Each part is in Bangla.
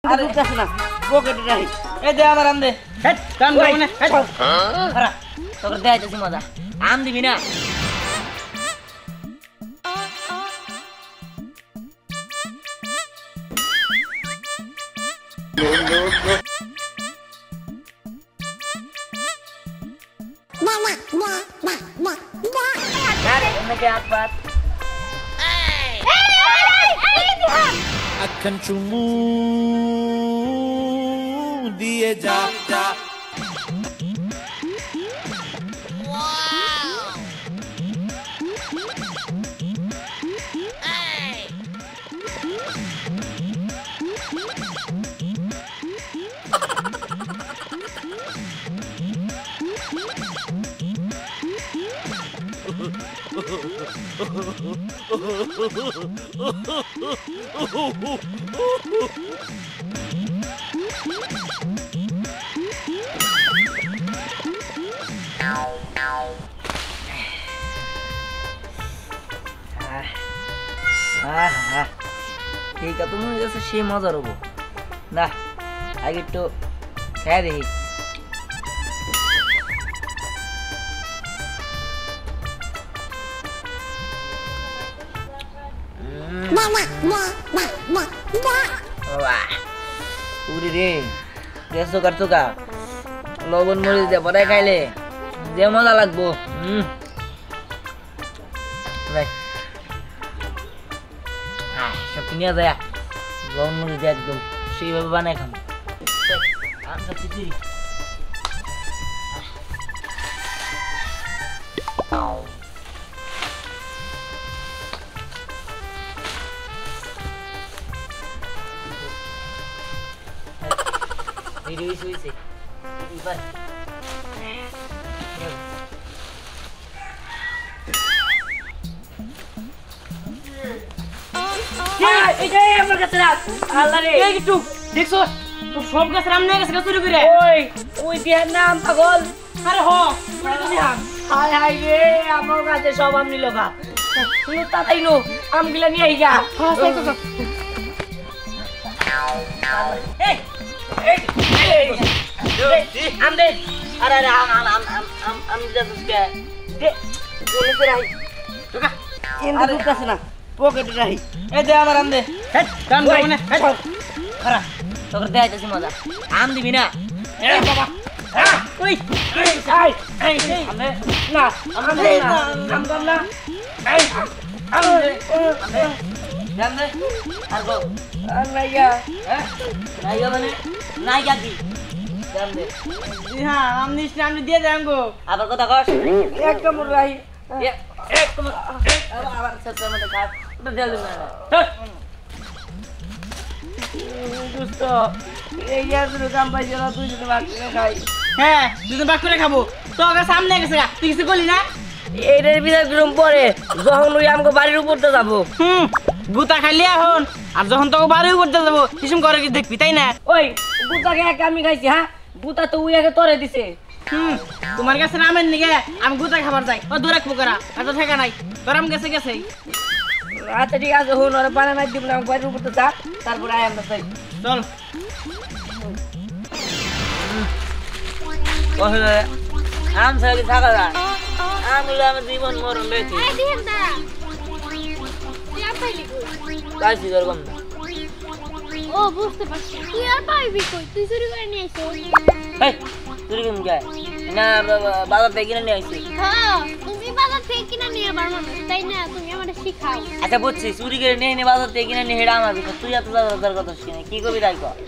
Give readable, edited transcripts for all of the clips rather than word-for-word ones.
আরে ঢুকতেছ না পকেটে রাখি এই দে আমার আম দে হেট কাম দে মানে হেট খারা তোকে দেখাইতেছি মজা আম দিবি না akan cumu dia jaka ঠিক আছে তুমি কাছে সেই মজা রবো না আগে একটু খেয়ে দেখি উরি রে গেছো কাটছো কা লবণ মরিচ দিয়ে পরে খাইলে যে মজা লাগবো সব নিয়ে যায় লবণ মরিচ দিয়ে একদম সেইভাবে বানাই খাবো সব গাছের আম নিয়ে গেছে চুরি করে ওই বিহার নাম পাগল আরে হ হায় হায় রে আমার কাছে সব আম নিল গা তুই তাড়াতাড়ি নো আমগুলা নিয়ে যা আম দে আরে আরে আম আম আম আম আম যা দুসকে দে বলে তো রাই তোকা এন্ড দুকাছ না পকেটে রাই এই দে আমার আম দে হেট কাম দে মানে হেট খারা তোকে দেখাইতেছি মজা আম দিবি না এ বাবা ওই আই এই আমে না আম দে না আম দাম না এই আম দে দাম দে আর গো নাইয়া নাইয়া মানে নাইয়া কি দাম দে হ্যাঁ আম নিস না আমি দিয়ে দেন গো আবার কথা কস এক কামড় রাই এক কামড় আবার সত্য মধ্যে কাট ওটা দেল না দোস্ত এই ইয়ার কাম পাইছে না তুই যদি ভাগ করে খাই হ্যাঁ দুজন ভাগ করে খাবো তো আগে সামনে গেছে তুই কিছু বলি না এইটার ভিতরে কিরম পরে যখন ওই আমাকে বাড়ির উপরতে যাবো গুতা খাইলি এখন আর যখন তোকে বাড়ির উপরতে যাবো কিসম করে কি দেখবি তাই না ওই গুতাকে এক আমি খাইছি হ্যাঁ গুতা তো ওই আগে তরে দিছে তোমার কাছে নামেন নিগে আমি গুতা খাবার যাই ও দূরে পোকরা এত ঠেকা নাই তোর আম গেছে গেছে আচ্ছা ঠিক আছে হন ওরা পানা নাই দিব না বাড়ির উপরতে যা তারপরে আয় আমরা যাই চল ওহে আম সাথে থাকা যায় আম হলো আমার জীবন মরণ রয়েছে পাইছি এরকম ও বুঝতে পারছি তুই আর পাইবি কই তুই চুরি করে নিয়ে আইছিস এই চুরি কেন যায় না বাজার থেকে কিনে নিয়ে আইছি হ্যাঁ তুমি বাজার থেকে কিনে নিয়ে আবার মানুষ তাই না তুমি আমারে শিখাও আচ্ছা বুঝছি চুরি করে নিয়ে এনে বাজার থেকে কিনে নিয়ে হেডা আমার ভিতর তুই এত দরকার কথা শুনে কি করবি তাই কর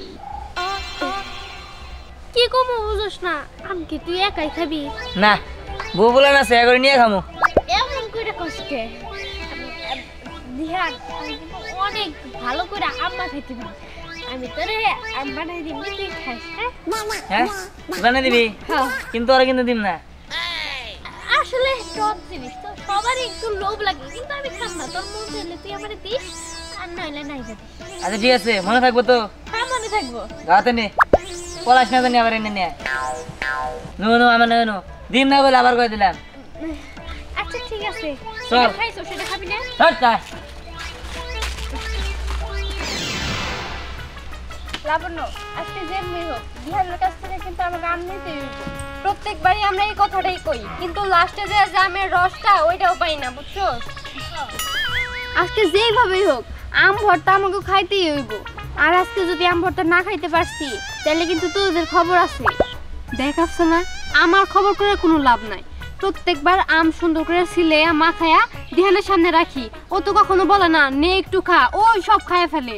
কি কমো বুঝছ না আমি কি তুই একাই খাবি না বউ বলে না সে করে নিয়ে খামু এমন করে কষ্টে দিহান অনেক ভালো করে আম্মা খাইতে পারি আমি তোরে আম বানাই দিবি তুই খাস হ্যাঁ বানাই দিবি হ্যাঁ কিন্তু ওরা কিন্তু দিম না আসলে সব জিনিস তো সবারই একটু লোভ লাগে কিন্তু আমি খাব না তোর মন চাইলে তুই আমারে দিস আর নইলে নাই যাবি আচ্ছা ঠিক আছে মনে থাকবো তো হ্যাঁ মনে থাকবো গাতে নে পলাশ না জানি আবার এনে নিয়ে নো নো আমার নো দিন না বলে আবার কই দিলাম আচ্ছা ঠিক আছে চল খাইছো সেটা খাবি না চল লাবণ্য আজকে যেমনি হোক বিহারের কাছ থেকে কিন্তু আমাকে আম নিতেই হইব। প্রত্যেকবারই আমরা এই কথাটাই কই, কিন্তু লাস্টে যে জামের রসটা ওইটাও পাই না, বুঝছো? আজকে যেইভাবেই হোক আম ভর্তা আমাকে খাইতেই হইব। আর আজকে যদি আম ভর্তা না খাইতে পারছি তাহলে কিন্তু তোদের খবর আছে। দেখ আফসানা, আমার খবর করে কোনো লাভ নাই। প্রত্যেকবার আম সুন্দর করে ছিলে মাখায়া ধ্যানের সামনে রাখি, ও তো কখনো বলে না নে একটু খা, ওই সব খায় ফেলে।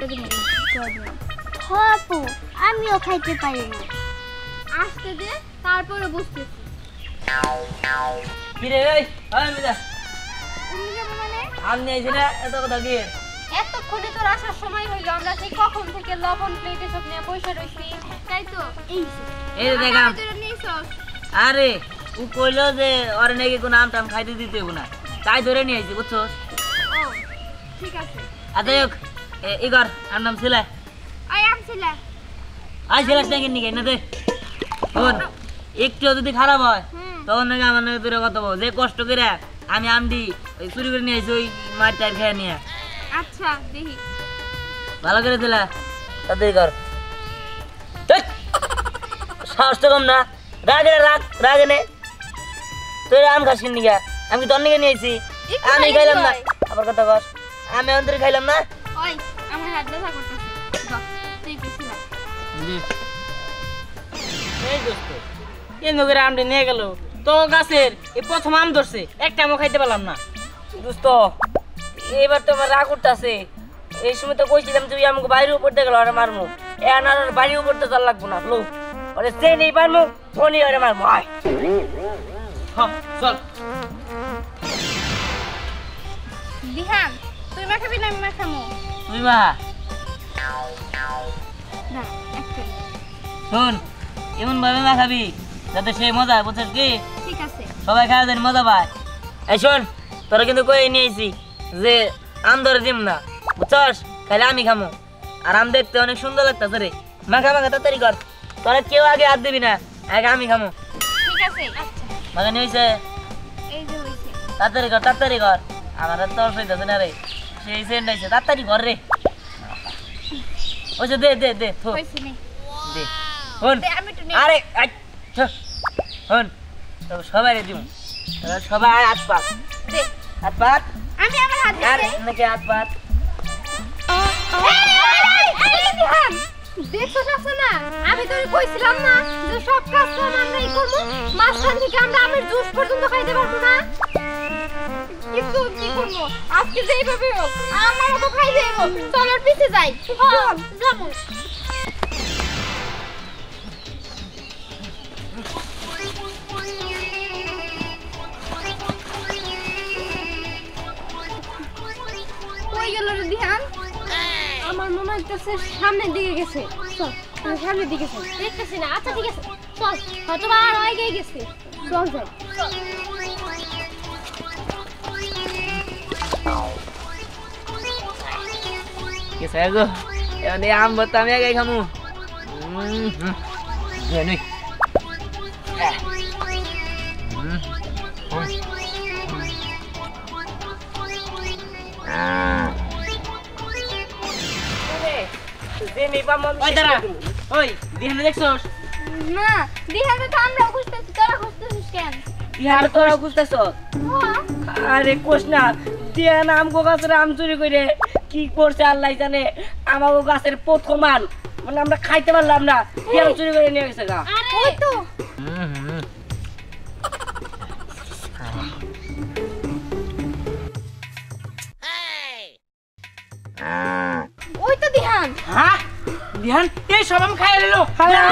আপু আমিও খাইতে পারি না, আসতে দে তারপরে বুঝতেছি। কি রে এই মিদা মানে আম নিয়ে আইছি না, এত কথা কি? এতক্ষণে তোর আসার সময় হইলো, আমরা সেই কখন থেকে লবণ প্লেটে সব নিয়ে বসে রইছি, তাই তো? এই যে দেখাম। তোরা নিছস? আরে ও কইলো যে ওরে নাকি কোনো আম টাম খাইতে দিতে হইব না, তাই ধরে নিয়ে আইছি, বুঝছো? ও ঠিক আছে। আচ্ছা হোক ইগর আর নাম ছিল আই আম ছিলা আই ছিলাস নাকি নিকে না দে শোন, একটু যদি খারাপ হয় তখন নাকি আমার নাকি দূরে কথা বল, যে কষ্ট করে আমি আমডি চুরি করে নিয়ে আইছি ওই মার টার খেয়ে নিয়ে। আচ্ছা দেখি। ভালো করে দিলা তাড়াতাড়ি কর। সাহস তো কম না, রাগে রাগ রাগে নে। তুই আম খাস কিন নিকা? আমি কি তোর নিকে নিয়ে আইছি? আমি খাইলাম না, আবার কথা কস। আমি অন্তরে খাইলাম না। ওই আমার হাত ব্যথা করতেছে, যা তুই কিছু না। এই দোস্ত এমনি করে আমটি নিয়ে গেল, তো গাছের এই প্রথম আম ধরছে, একটা আমও খাইতে পারলাম না। দোস্ত এবার তো আমার রাগ উঠতেছে। এই সময় তো কইছিলাম তুই আমাকে বাইরের উপর দিয়ে গেল আরে মারমু, এখন আর বাড়ির উপর তো চাল লাগবো না। লো ওরে সে নেই পারমু, ফোনই ওরে মারমু। আয় চল বিহান তুই মাখাবি না আমি মাখামু? তুই মা না একটা শোন, এমন ভাবে না খাবি যাতে সে মজা, বুঝছিস কি? ঠিক আছে। সবাই খাওয়া দেন মজা পায়। এই শোন, তোরা কিন্তু কই নিয়েছি যে আম ধরে দিম না, বুঝছস? খাইলে আমি খামো। আর আম দেখতে অনেক সুন্দর লাগতেছে রে। মাখা মাখা তাড়াতাড়ি কর, তোরা কেউ আগে হাত দিবি না, আগে আমি খামো। ঠিক আছে। আচ্ছা মাখা নিয়েছে, এই যে হইছে। তাড়াতাড়ি কর তাড়াতাড়ি কর। আমার আর তোর সইতেছে না রে, সেই সেন্ট আইছে, তাড়াতাড়ি কর রে। ওই যে দে দে দে থো হইছে নে। দে। শোন দে আমি একটু নে। আরে শোন, তো সবাই রে দিব, সবাই হাত পাত দে হাত পাত। আমি আমার হাত আর দিতে। নাকি হাত পাত। এই বিহান দেখছস আছে না, আমি তোরে কইছিলাম না যে সব কাজ তো আমরাই করব, মাঝখান থেকে আমরা আমের জুস পর্যন্ত খাইতে পারবো না। কিন্তু কি করব, আজকে যেইভাবে হোক আমারও তো খাই দেব। চল ওর পিছে যাই। হ্যাঁ যাবো। কই গেল রে ধ্যান? আমার মনে হইতেছে সামনের দিকে গেছে। চল আমি সামনের দিকে যাই। দেখতেছি না। আচ্ছা ঠিক আছে চল, হয়তো বা আর আগে গেছে। চল যাই। কি সাগো এনে আম ভর্তা আমি আগে খামু। জানি ওই দাঁড়া, ওই দিহানে দেখছস? না দিহানে তো আমরা খুঁজতেছি, তোরা খুঁজতেছিস কেন? ইয়ার তোরা খুঁজতেছ? হ্যাঁ আরে কোশ না, দিয়ান আমগো গাছের আম চুরি করে কি করছে আল্লাহ জানে। আমাগো গাছের প্রথম আম মানে আমরা খাইতে পারলাম না, দিয়ান চুরি করে নিয়ে গেছে গা। ওই তো ওই তো দিহান। হ্যাঁ দিহান এই সব আম খাই নিল।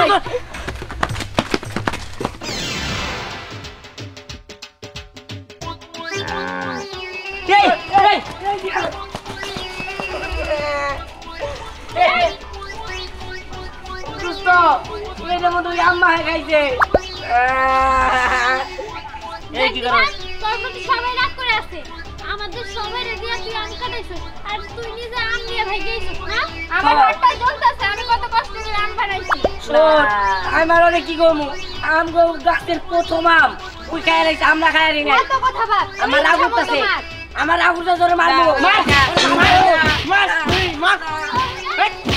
আম্মা খাইছে। এই কি করো? তোর প্রতি সবাই রাগ করে আছে, আমাদের সবাই রেডি আছে আম কাটাইছিস আর তুই নিজে আম নিয়ে ভাই গেছিস না? আমার হাতটা জ্বলতেছে, আমি কত কষ্ট করে আম বানাইছি। শোন, আমার অনেক কি করবো, আমগো গাছের প্রথম আম ওই খাই রাখছে, আমরা খাই রি না। কত কথা বাদ, আমার রাগ উঠতেছে, আমার রাগ উঠতে ধরে মারবো। মার মার মার মার